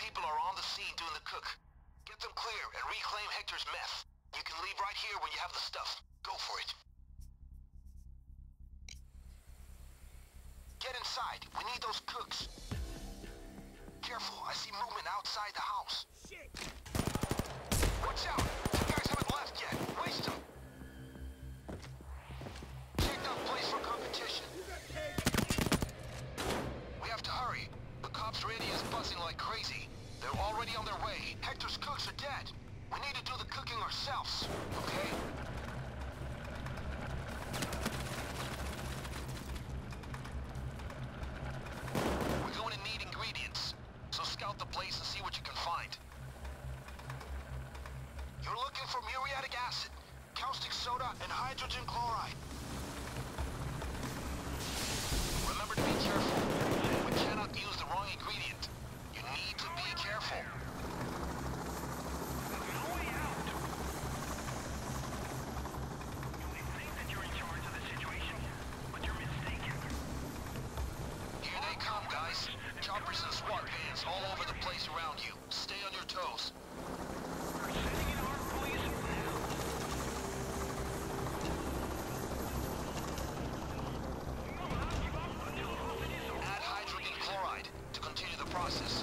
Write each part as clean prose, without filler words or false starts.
people are on the scene doing the cook. Get them clear and reclaim Hector's meth. You can leave right here when you have the stuff. Go for it. Get inside. We need those cooks. Careful, I see movement outside the house. Shit! Watch out! You guys haven't left yet. Waste them. Check that place for competition. We have to hurry. The cops' radio is buzzing like crazy. They're already on their way. Hector's cooks are dead. We need to do the cooking ourselves, okay? We're going to need ingredients, so scout the place and see what you can find. You're looking for muriatic acid, caustic soda, and hydrogen chloride. Remember to be careful. We cannot use the wrong ingredient. You need to be careful. Choppers and SWAT vans all over the place around you. Stay on your toes. We're sending in our police now. Add hydrogen chloride to continue the process.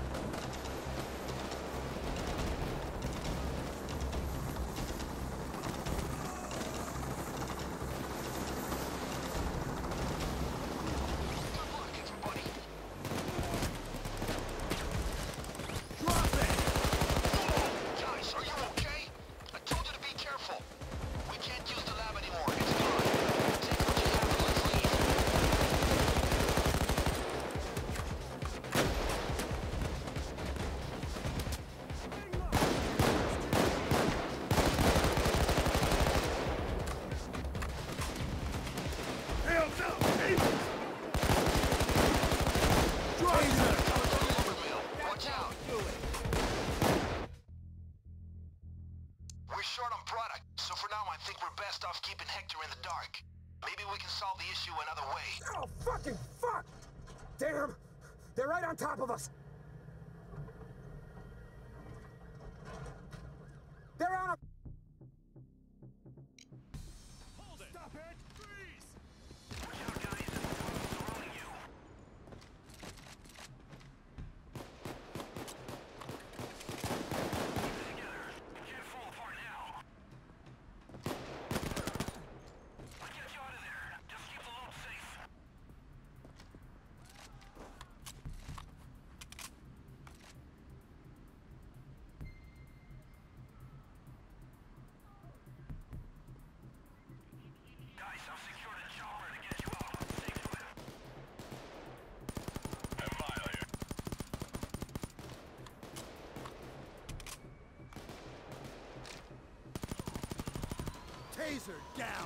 We're short on product, so for now I think we're best off keeping Hector in the dark. Maybe we can solve the issue another way. Oh, fucking fuck! Damn! They're right on top of us! They're on a... Hold it! Stop it! Freeze! Taser down!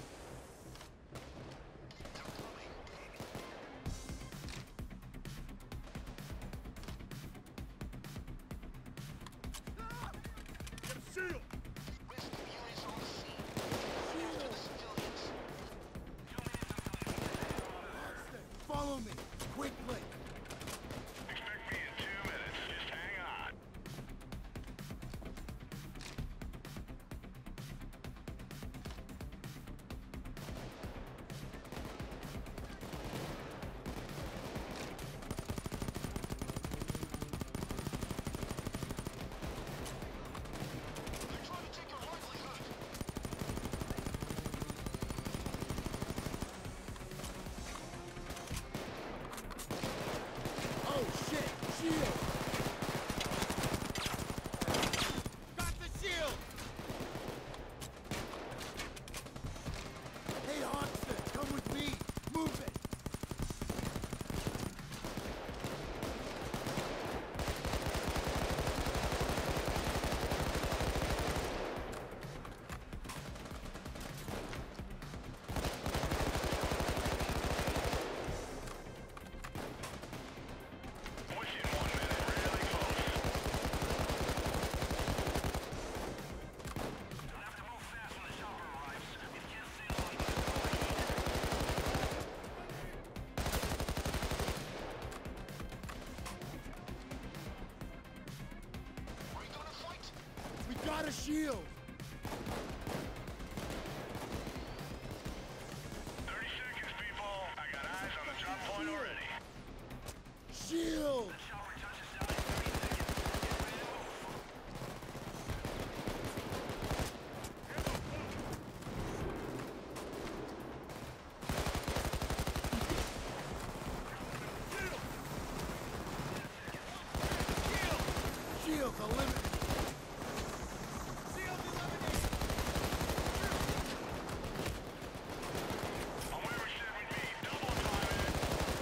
Get a shield! Rescue units on the scene. After the civilians. Follow me, quickly! Expect me in 2 minutes. Just hang on. They're trying to take your livelihood. Shield! 30 seconds, people. I got eyes on the drop point already. Shield! Shield eliminated! I'm where we said we'd be. Double time it.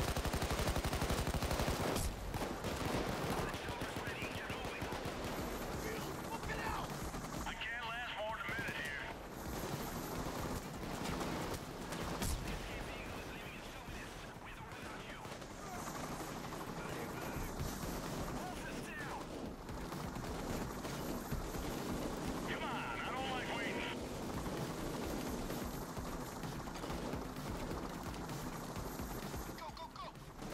I can't last more than a minute here. Come on, I don't like waiting. Go, go, go!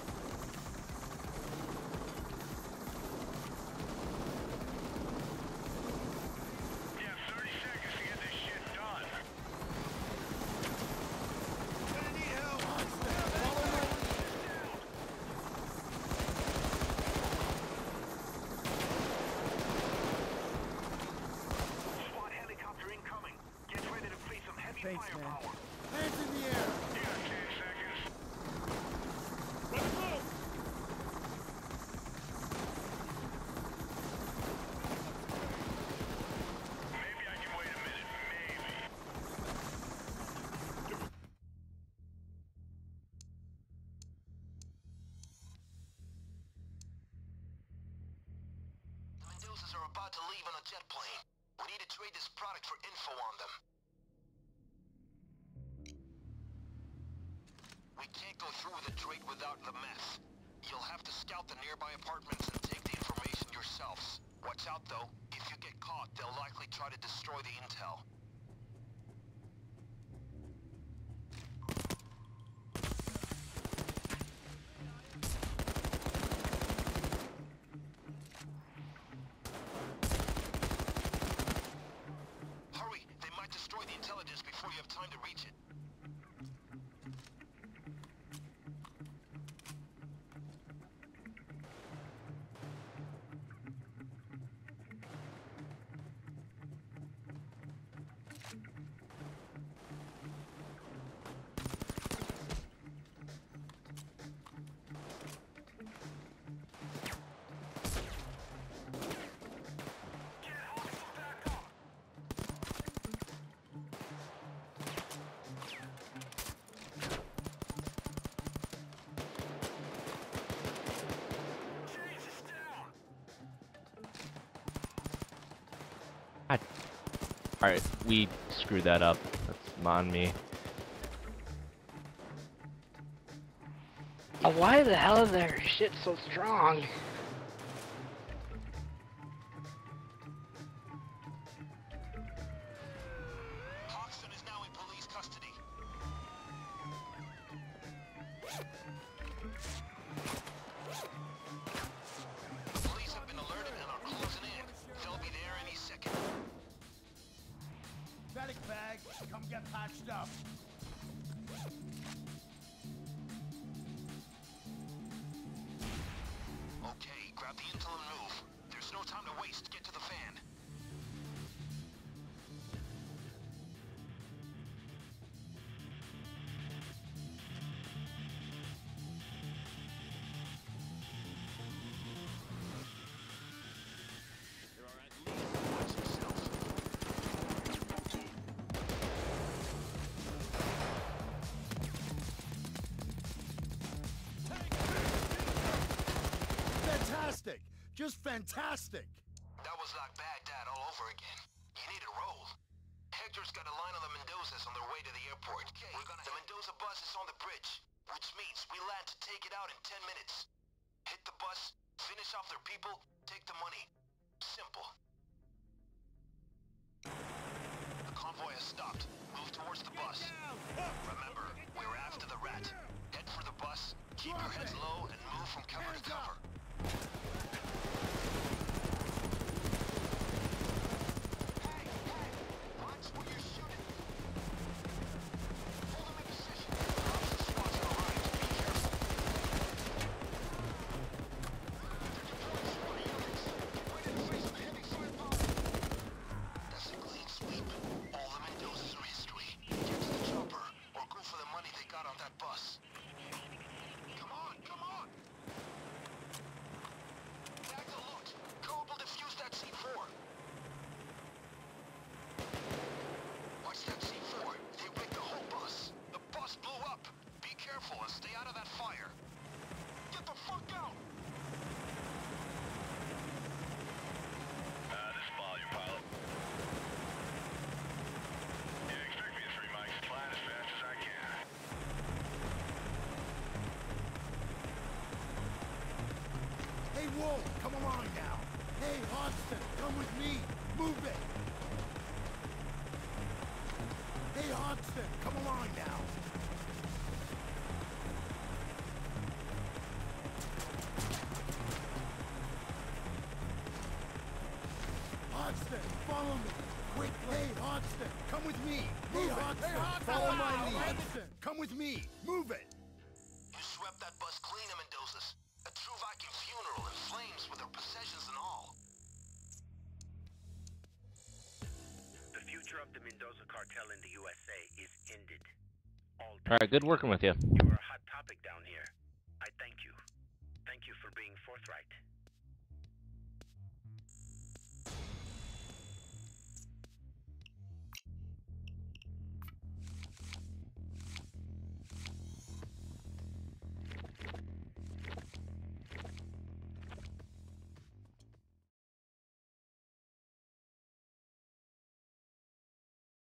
We have 30 seconds to get this shit done. Gonna need help! Follow me! SWAT helicopter incoming. Get ready to face some heavy Thanks, man. firepower. Hands in the air! You got 10 seconds. Let's move! Maybe I can wait a minute. Maybe. The Mendozas are about to leave on a jet plane. We need to trade this product for info on them. We can't go through with the trade without the meth. You'll have to scout the nearby apartments and take the information yourselves. Watch out though. If you get caught, they'll likely try to destroy the intel. Hurry! They might destroy the intelligence before you have time to reach it. Alright, we screwed that up. That's on me. Why the hell is their shit so strong? Hoxton is now in police custody. The police have been alerted and are closing in. They'll be there any second. Medic bag, come get patched up. Okay, grab the intel and move. There's no time to waste. Get to the fan. Watch yourself. Fantastic! Just fantastic! That was like Baghdad all over again. You need to roll. Hector's got a line on the Mendozas on their way to the airport. The Mendoza bus is on the bridge, which means we land to take it out in 10 minutes. Hit the bus, finish off their people, take the money. Simple. The convoy has stopped. Move towards the bus. Remember, we're after the rat. Head for the bus, keep your heads low, and move from cover to cover. Hey, Hey, Wolf, come along now. Hey, Hodgson, come with me. Move it. Hey, Hodgson, come along now. Hodgson, follow me. Quickly. Hey, Hodgson, come with me. Hey, Hodgson, follow my lead. Hodgson, come with me. Move it. You swept that bus clean of Mendoza's. A true Viking funeral in flames with their possessions and all. The future of the Mendoza cartel in the USA is ended. All Alright, good working with you. You are a hot topic down here. I thank you. Thank you for being forthright.